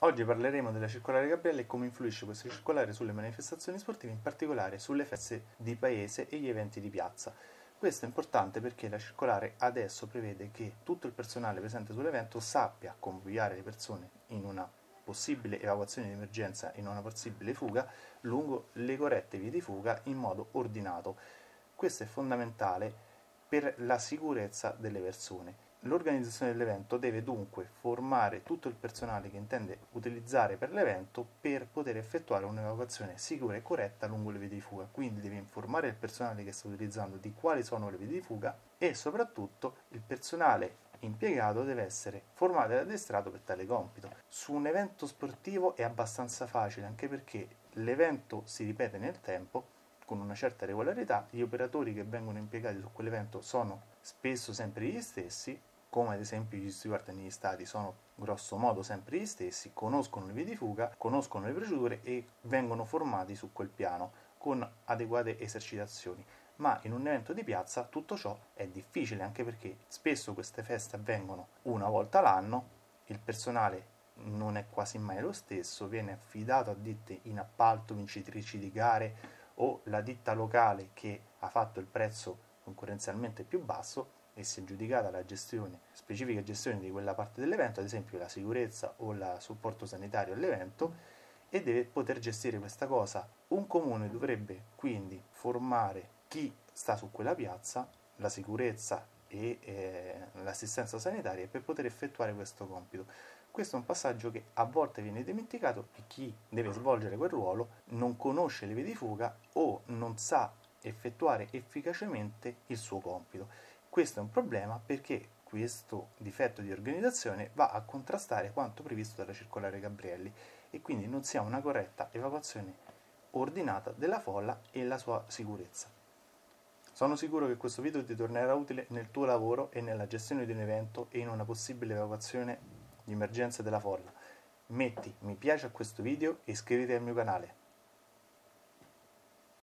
Oggi parleremo della circolare Gabrielli e come influisce questa circolare sulle manifestazioni sportive, in particolare sulle feste di paese e gli eventi di piazza. Questo è importante perché la circolare adesso prevede che tutto il personale presente sull'evento sappia convogliare le persone in una possibile evacuazione di emergenza, in una possibile fuga, lungo le corrette vie di fuga in modo ordinato. Questo è fondamentale per la sicurezza delle persone. L'organizzazione dell'evento deve dunque formare tutto il personale che intende utilizzare per l'evento per poter effettuare un'evacuazione sicura e corretta lungo le vie di fuga, quindi deve informare il personale che sta utilizzando di quali sono le vie di fuga e soprattutto il personale impiegato deve essere formato ed addestrato per tale compito. Su un evento sportivo è abbastanza facile, anche perché l'evento si ripete nel tempo con una certa regolarità, gli operatori che vengono impiegati su quell'evento sono spesso sempre gli stessi, come ad esempio gli steward negli stadi sono grosso modo sempre gli stessi, conoscono le vie di fuga, conoscono le procedure e vengono formati su quel piano con adeguate esercitazioni. Ma in un evento di piazza tutto ciò è difficile, anche perché spesso queste feste avvengono una volta l'anno, il personale non è quasi mai lo stesso, viene affidato a ditte in appalto, vincitrici di gare o la ditta locale che ha fatto il prezzo concorrenzialmente più basso e si è aggiudicata la gestione, specifica gestione di quella parte dell'evento, ad esempio la sicurezza o il supporto sanitario all'evento, e deve poter gestire questa cosa. Un comune dovrebbe quindi formare chi sta su quella piazza, la sicurezza e l'assistenza sanitaria per poter effettuare questo compito. Questo è un passaggio che a volte viene dimenticato e chi deve svolgere quel ruolo non conosce le vie di fuga o non sa effettuare efficacemente il suo compito. Questo è un problema perché questo difetto di organizzazione va a contrastare quanto previsto dalla circolare Gabrielli e quindi non si ha una corretta evacuazione ordinata della folla e la sua sicurezza. Sono sicuro che questo video ti tornerà utile nel tuo lavoro e nella gestione di un evento e in una possibile evacuazione di emergenza della folla. Metti mi piace a questo video e iscriviti al mio canale.